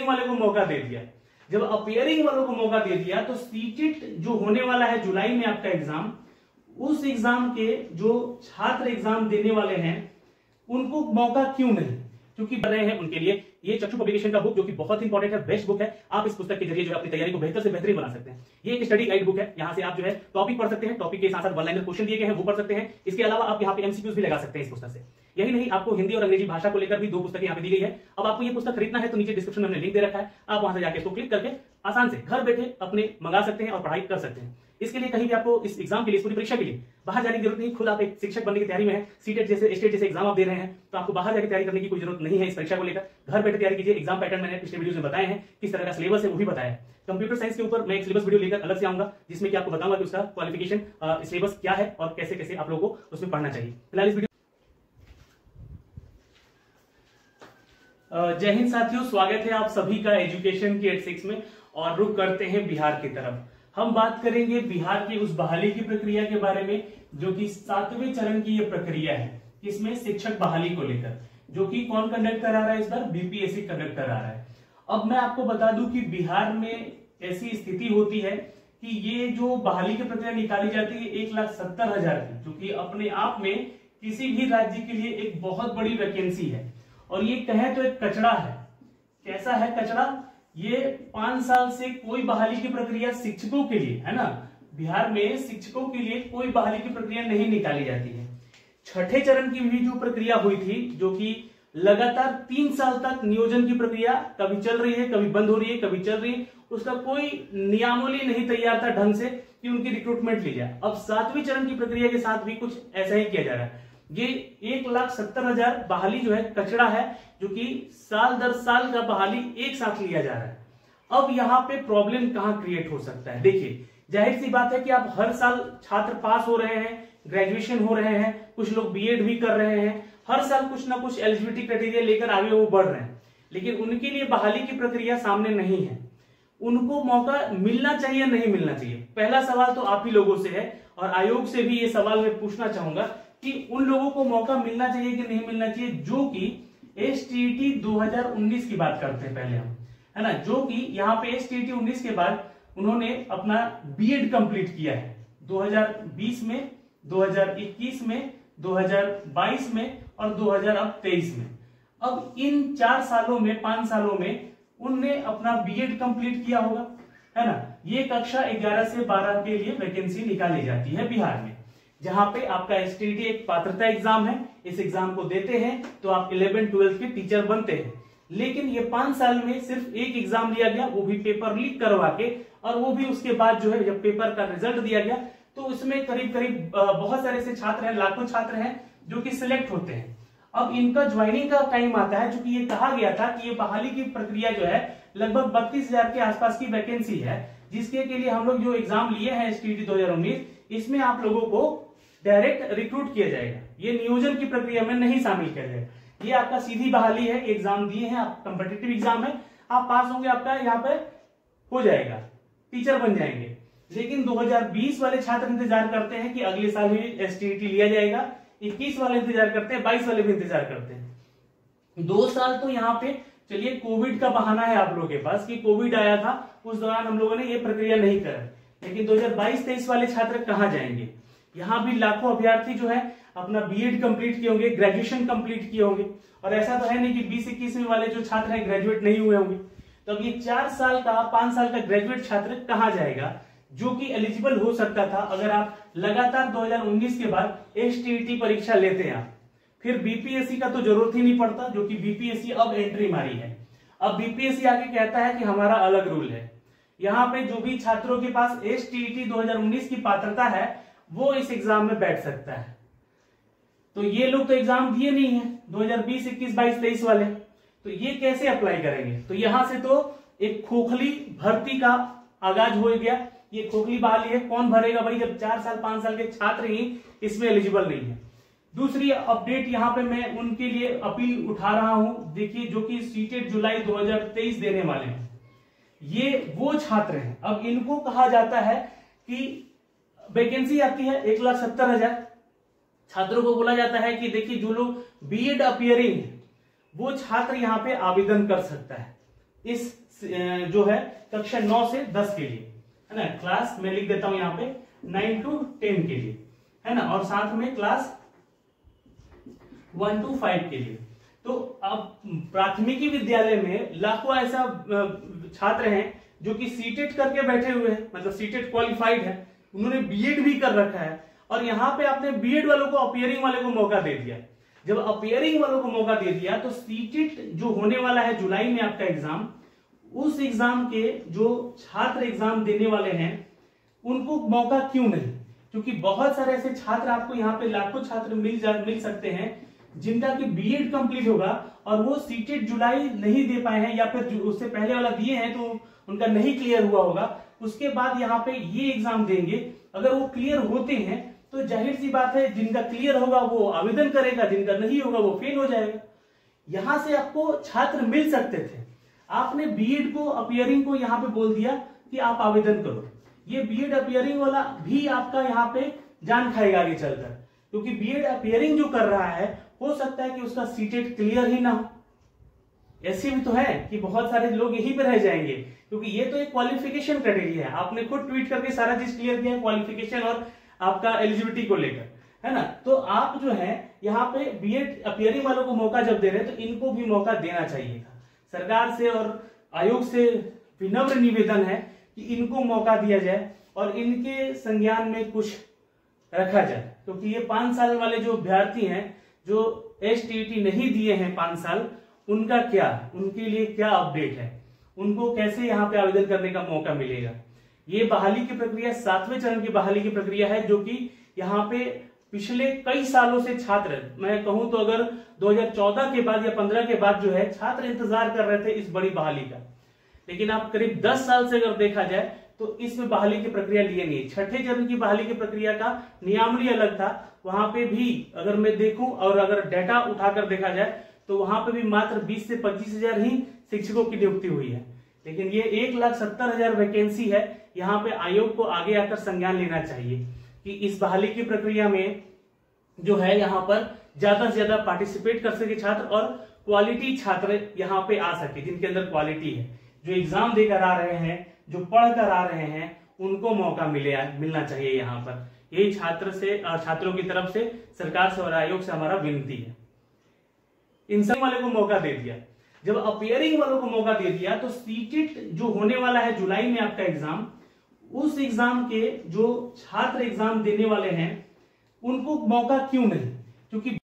वाले को मौका दे दिया। जब अपियरिंग वालों को मौका दे दिया तो सीटेट जो होने वाला है जुलाई में आपका एग्जाम, उस एग्जाम के जो छात्र एग्जाम देने वाले हैं उनको मौका क्यों नहीं, क्योंकि बन रहे हैं उनके लिए ये चक्षु पब्लिकेशन का बुक जो कि बहुत इंपॉर्टेंट है, बेस्ट बुक है। आप इस पुस्तक के जरिए जो है अपनी तैयारी को बेहतर से बेहतरीन बना सकते हैं। ये एक स्टडी गाइड बुक है, यहाँ से आप जो है टॉपिक पढ़ सकते हैं, टॉपिक के साथ साथ वन लाइनर क्वेश्चन दिए गए हैं वो पढ़ सकते हैं। इसके अलावा आप यहाँ पे एमसीक्यूज भी लगा सकते हैं इस पुस्तक से। यही नहीं, आपको हिंदी और अंग्रेजी भाषा को लेकर भी 2 पुस्तकें यहाँ पे दी गई है। अब आपको ये पुस्तक खरीदना है तो नीचे डिस्क्रिप्शन में हमने लिंक दे रखा है, आप वहां से जाके इसको क्लिक करके आसान से घर बैठे अपने मंगा सकते हैं और पढ़ाई कर सकते हैं। इसके लिए कहीं भी आपको इस एग्जाम के लिए, इस पूरी परीक्षा के लिए बाहर जाने की जरूरत नहीं। खुद आप एक शिक्षक बनने की तैयारी में है, सीटेट जैसे स्टेट जैसे एग्जाम आप दे रहे हैं, तो आपको बाहर जाकर तैयारी करने की कोई जरूरत नहीं है। इस परीक्षा को लेकर घर बैठे तैयारी कीजिए। एग्जाम पैटर्न मैंने पिछले वीडियो में बताए हैं, किस तरह का सिलेबस है वो भी बताया है। कंप्यूटर साइंस के ऊपर मैं एक सिलेबस वीडियो लेकर अलग से आऊंगा, जिसमें कि आपको बताऊंगा कि उसका क्वालिफिकेशन सिलेबस क्या है और कैसे कैसे आप लोगों को उसमें पढ़ना चाहिए। फिलहाल इस वीडियो जय हिंद साथियों, स्वागत है आप सभी का एजुकेशन के 86 में। और रुक करते हैं बिहार की तरफ। हम बात करेंगे बिहार की उस बहाली की प्रक्रिया के बारे में जो कि 7वें चरण की ये प्रक्रिया है, इसमें शिक्षक बहाली को लेकर, जो कि कौन कंडक्ट करा रहा है इस बार, बीपीएससी कंडक्ट करा रहा है। अब मैं आपको बता दूं कि बिहार में ऐसी स्थिति होती है कि ये जो बहाली की प्रक्रिया निकाली जाती है 1,70,000 की, जो कि अपने आप में किसी भी राज्य के लिए एक बहुत बड़ी वैकेंसी है। और ये कहे तो एक कचड़ा है। कैसा है कचड़ा? ये 5 साल से कोई बहाली की प्रक्रिया शिक्षकों के लिए, है ना, बिहार में शिक्षकों के लिए कोई बहाली की प्रक्रिया नहीं निकाली जाती है। 6ठे चरण की भी जो प्रक्रिया हुई थी, जो कि लगातार 3 साल तक नियोजन की प्रक्रिया कभी चल रही है, कभी बंद हो रही है, कभी चल रही है, उसका कोई नियमावली नहीं तैयार था ढंग से कि उनकी रिक्रूटमेंट ली जाए। अब 7वीं चरण की प्रक्रिया के साथ भी कुछ ऐसा ही किया जा रहा है। ये 1,70,000 बहाली जो है कचड़ा है, जो कि साल दर साल का बहाली एक साथ लिया जा रहा है। अब यहाँ पे प्रॉब्लम कहां क्रिएट हो सकता है? देखिए, जाहिर सी बात है कि आप हर साल छात्र पास हो रहे हैं, ग्रेजुएशन हो रहे हैं, कुछ लोग बीएड भी कर रहे हैं, हर साल कुछ ना कुछ एलिजिबिलिटी क्राइटेरिया लेकर आगे वो बढ़ रहे हैं, लेकिन उनके लिए बहाली की प्रक्रिया सामने नहीं है। उनको मौका मिलना चाहिए, नहीं मिलना चाहिए? पहला सवाल तो आप ही लोगों से है और आयोग से भी ये सवाल मैं पूछना चाहूंगा कि उन लोगों को मौका मिलना चाहिए कि नहीं मिलना चाहिए जो कि एसटीईटी 2019 की बात करते हैं पहले हम, है ना, जो कि यहाँ पे एसटीईटी 19 के बाद उन्होंने अपना बीएड कंप्लीट किया है 2020 में, 2021 में, 2022 में और 2023 में। अब इन 4 सालों में, 5 सालों में उनने अपना बीएड कंप्लीट किया होगा, है ना। ये कक्षा 11 से 12 के लिए वैकेंसी निकाली जाती है बिहार में, जहां पे आपका एसटीईटी एक पात्रता एग्जाम है। इस एग्जाम को देते हैं तो आप 11th 12th के टीचर बनते हैं। लेकिन ये 5 साल में सिर्फ एक एग्जाम लिया गया, वो भी पेपर लीक करवा के, और वो भी उसके बाद जो है जब पेपर का रिजल्ट दिया गया तो उसमें करीब करीब बहुत सारे ऐसे छात्र हैं, लाखों छात्र हैं जो कि सिलेक्ट होते हैं। अब इनका ज्वाइनिंग का टाइम आता है, चूंकि ये कहा गया था कि ये बहाली की प्रक्रिया जो है लगभग 32,000 के आसपास की वैकेंसी है, जिसके के लिए हम लोग जो एग्जाम लिए हैं एसटीईटी 2019, इसमें आप लोगों को डायरेक्ट रिक्रूट किया जाएगा, ये नियोजन की प्रक्रिया में नहीं शामिल किया जाएगा। ये आपका सीधी बहाली है, एग्जाम दिए हैं आप, कॉम्पिटिटिव एग्जाम है, आप पास होंगे, आपका यहाँ पे हो जाएगा, टीचर बन जाएंगे। लेकिन 2020 वाले छात्र इंतजार करते हैं कि अगले साल भी एसटीईटी लिया जाएगा, 21 वाले इंतजार करते हैं, 22 वाले भी इंतजार करते हैं। 2 साल तो यहाँ पे चलिए कोविड का बहाना है आप लोगों के पास कि कोविड आया था, उस दौरान हम लोगों ने ये प्रक्रिया नहीं करा। लेकिन 2022-23 वाले छात्र कहाँ जाएंगे? यहाँ भी लाखों अभ्यर्थी जो है अपना बीएड कंप्लीट किए होंगे, ग्रेजुएशन कंप्लीट किए होंगे, और ऐसा तो है नहीं कि 20-21 वाले जो छात्र हैं ग्रेजुएट नहीं हुए होंगे। तो अब ये 4 साल का, 5 साल का ग्रेजुएट छात्र कहाँ जाएगा, जो कि एलिजिबल हो सकता था अगर आप लगातार 2019 के बाद एसटीईटी परीक्षा लेते हैं आप। फिर बीपीएससी का तो जरूरत ही नहीं पड़ता, जो कि बीपीएससी अब एंट्री मारी है। अब बीपीएससी आगे कहता है कि हमारा अलग रूल है, यहाँ पे जो भी छात्रों के पास एसटीईटी 2019 की पात्रता है वो इस एग्जाम में बैठ सकता है। तो ये लोग तो एग्जाम दिए नहीं है 2020, 21, 22, 23 वाले, तो ये कैसे अप्लाई करेंगे? तो यहां से तो एक खोखली भर्ती का आगाज हो गया। ये खोखली बहाली है, कौन भरेगा भाई जब 4 साल 5 साल के छात्र ही इसमें एलिजिबल नहीं है। दूसरी अपडेट यहाँ पे मैं उनके लिए अपील उठा रहा हूं, देखिए, जो कि सीटेट जुलाई 2023 देने वाले हैं, ये वो छात्र हैं। अब इनको कहा जाता है कि वैकेंसी आती है 1,70,000 छात्रों को बोला जाता है कि देखिए जो लोग बीएड अपियरिंग है वो छात्र यहाँ पे आवेदन कर सकता है। इस जो है कक्षा 9 से 10 के लिए, है ना। क्लास मैं लिख देता हूं यहाँ पे 9 to 10 के लिए, है ना, और साथ में क्लास 1 to 5 के लिए। तो अब प्राथमिकी विद्यालय में लाखों ऐसा छात्र हैं जो कि सीटेट करके बैठे हुए हैं, मतलब सीटेट क्वालिफाइड है, उन्होंने बीएड भी कर रखा है, और यहाँ पे आपने बीएड वालों को अपीयरिंग वाले को मौका दे दिया। जब अपीयरिंग वालों को मौका दे दिया तो सीटेट जो होने वाला है जुलाई में आपका एग्जाम, उस एग्जाम के जो छात्र एग्जाम देने वाले हैं उनको मौका क्यों नहीं? क्योंकि बहुत सारे ऐसे छात्र आपको यहाँ पे लाखों छात्र मिल सकते हैं जिनका कि बीएड कंप्लीट होगा और वो सीटेट जुलाई नहीं दे पाए हैं, या फिर उससे पहले वाला दिए हैं तो उनका नहीं क्लियर हुआ होगा, उसके बाद यहाँ पे ये एग्जाम देंगे। अगर वो क्लियर होते हैं तो जाहिर सी बात है जिनका क्लियर होगा वो आवेदन करेगा, जिनका नहीं होगा वो फेल हो जाएगा। यहां से आपको छात्र मिल सकते थे, आपने बीएड को अपीयरिंग को यहाँ पे बोल दिया कि आप आवेदन करो। ये बीएड अपीयरिंग वाला भी आपका यहाँ पे जान खाएगा आगे चलकर, क्योंकि बीएड अपीयरिंग जो कर रहा है हो सकता है कि उसका सीटेट क्लियर ही ना हो। ऐसे भी तो है कि बहुत सारे लोग यहीं पे रह जाएंगे, क्योंकि ये तो एक क्वालिफिकेशन क्राइटेरिया है। आपने खुद ट्वीट करके सारा चीज क्लियर किया है क्वालिफिकेशन और आपका एलिजिबिलिटी को लेकर, है ना। तो आप जो है यहाँ पे बीएड अपीयरिंग वालों को मौका जब दे रहे हैं तो इनको भी मौका देना चाहिए था। सरकार से और आयोग से विनम्र निवेदन है कि इनको मौका दिया जाए और इनके संज्ञान में कुछ रखा जाए, क्योंकि ये 5 साल वाले जो अभ्यर्थी हैं जो एसटीईटी नहीं दिए हैं 5 साल, उनका क्या, उनके लिए क्या अपडेट है, उनको कैसे यहाँ पे आवेदन करने का मौका मिलेगा। ये बहाली की प्रक्रिया 7वें चरण की बहाली की प्रक्रिया है, जो कि यहाँ पे पिछले कई सालों से छात्र, मैं कहूं तो अगर 2014 के बाद या 15 के बाद जो है छात्र इंतजार कर रहे थे इस बड़ी बहाली का, लेकिन आप करीब 10 साल से अगर देखा जाए तो इसमें बहाली की प्रक्रिया लिए नहीं। 6ठे चरण की बहाली की प्रक्रिया का नियमावली अलग था, वहां पे भी अगर मैं देखूं और अगर डाटा उठाकर देखा जाए तो वहां पे भी मात्र 20 से 25 हजार ही शिक्षकों की नियुक्ति हुई है। लेकिन ये 1,70,000 वैकेंसी है, यहाँ पे आयोग को आगे आकर संज्ञान लेना चाहिए कि इस बहाली की प्रक्रिया में जो है यहाँ पर ज्यादा से ज्यादा पार्टिसिपेट कर सके छात्र और क्वालिटी छात्र यहाँ पे आ सके, जिनके अंदर क्वालिटी है, जो एग्जाम देकर आ रहे हैं, जो पढ़ कर आ रहे हैं, उनको मौका मिलना चाहिए। यहाँ पर यही छात्रों की तरफ से सरकार से और आयोग से हमारा विनती है। इन सब वाले को मौका दे दिया, जब अपीयरिंग वालों को मौका दे दिया तो सीटेट जो होने वाला है जुलाई में आपका एग्जाम, उस एग्जाम के जो छात्र एग्जाम देने वाले हैं उनको मौका क्यों नहीं? क्योंकि